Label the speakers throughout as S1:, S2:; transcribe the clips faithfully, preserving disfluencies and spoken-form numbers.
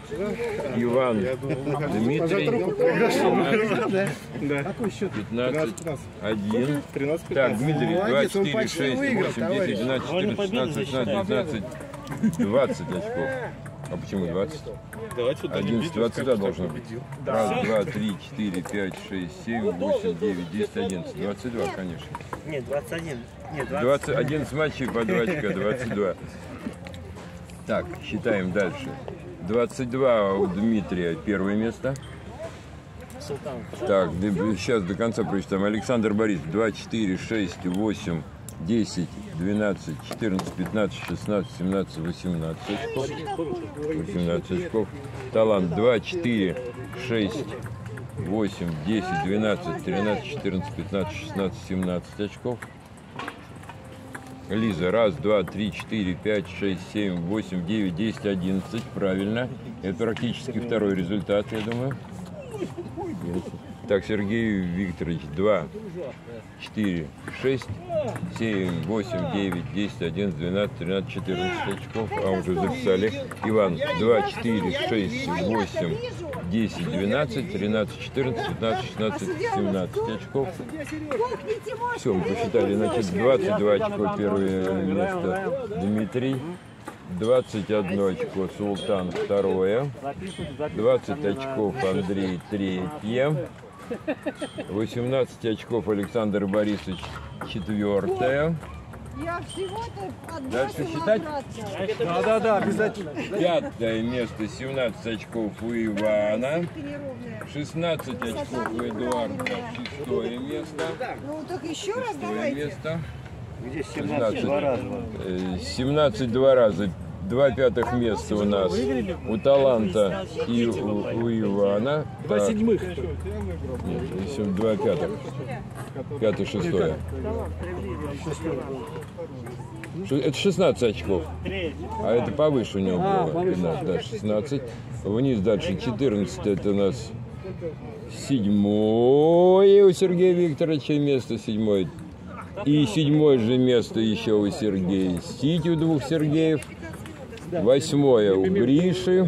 S1: Иван Дмитрий. пятнадцать, один. Так, Дмитрий, два, четыре, шесть, восемь, десять, двенадцать, четырнадцать, шестнадцать, семнадцать, девятнадцать, двадцать очков. А почему двадцать? одиннадцать, двадцать два должно быть. Раз, два, три, четыре, пять, шесть, семь, восемь, девять, десять, одиннадцать. двадцать два, конечно.
S2: Нет, двадцать один. Нет,
S1: двадцать, одиннадцать матчей по два очка, двадцать два. Так, считаем дальше. двадцать два у Дмитрия первое место. Так, сейчас до конца прочитаем. Александр Борис, два, четыре, шесть, восемь, десять, двенадцать, четырнадцать, пятнадцать, шестнадцать, семнадцать, восемнадцать очков. восемнадцать очков. Талант два, четыре, шесть, восемь, десять, двенадцать, тринадцать, четырнадцать, пятнадцать, шестнадцать, семнадцать очков. Лиза, раз, два, три, четыре, пять, шесть, семь, восемь, девять, десять, одиннадцать. Правильно. Это практически второй результат, я думаю. Так, Сергей Викторович, два, четыре, шесть, семь, восемь, девять, десять, одиннадцать, двенадцать, тринадцать, четырнадцать очков. А уже записали. Иван, два, четыре, шесть, восемь, десять, двенадцать, тринадцать, четырнадцать, пятнадцать, шестнадцать, семнадцать очков. Все, мы посчитали, значит, двадцать два очко первое место Дмитрий. двадцать одно очко Султан второе. двадцать очков Андрей третье. восемнадцать очков Александр Борисович четвертое.
S3: Я всего-то
S1: дальше считать?
S4: Да, да, да, обязательно.
S1: Пятое место, семнадцать очков у Ивана. шестнадцать очков у Эдуарда. Шестое место.
S3: Ну так еще раз
S1: Шестое
S3: давайте.
S1: место.
S2: Где семнадцать два раза?
S1: семнадцать два раза. Два пятых места у нас у Таланта и у, у Ивана.
S4: Два седьмых.
S1: Нет, еще два пятых. Пятое, шестое. Это шестнадцать очков. А это повыше у него было. пятнадцать, да, шестнадцать. Вниз дальше четырнадцать. Это у нас седьмое у Сергея Викторовича место. Седьмое. И седьмое же место еще у Сергея Сити, у двух Сергеев. Восьмое у Гриши.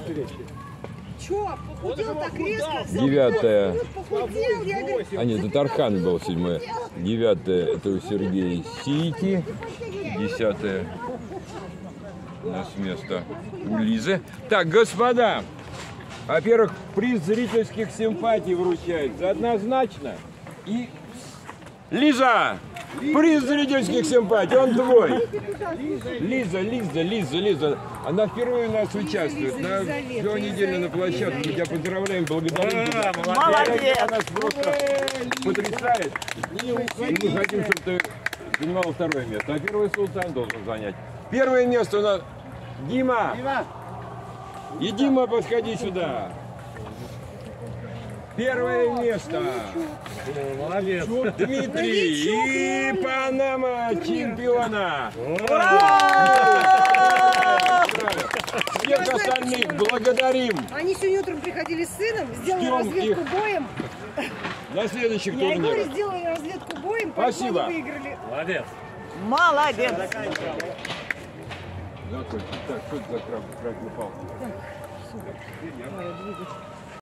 S1: Девятое. А нет, это Архан был седьмое. Девятое это у Сергея Сити. Десятое у нас место у Лизы. Так, господа, во-первых, приз зрительских симпатий вручается однозначно. И Лиза! Приз зрительских симпатий, он твой. Лиза, Лиза, Лиза, Лиза. Она впервые у нас участвует. На всю неделю на площадке. Мы тебя поздравляем, благодарим.
S2: Молодец!
S1: Она нас просто потрясает. И мы хотим, чтобы ты занимал второе место. А первый Султан должен занять. Первое место у нас Дима. И Дима, подходи сюда. Первое место.
S2: Молодец.
S1: Дмитрий и Панама чемпиона. Всех остальных благодарим.
S3: Они сегодня утром приходили с сыном, сделали
S1: Ждем
S3: разведку
S1: их.
S3: боем.
S1: На следующих
S3: Я и говорю,
S1: турнирах.
S3: сделали разведку боем,
S1: Спасибо.
S3: поэтому они выиграли.
S2: Молодец.
S5: Молодец.
S1: Так, что это за краб, краб упал?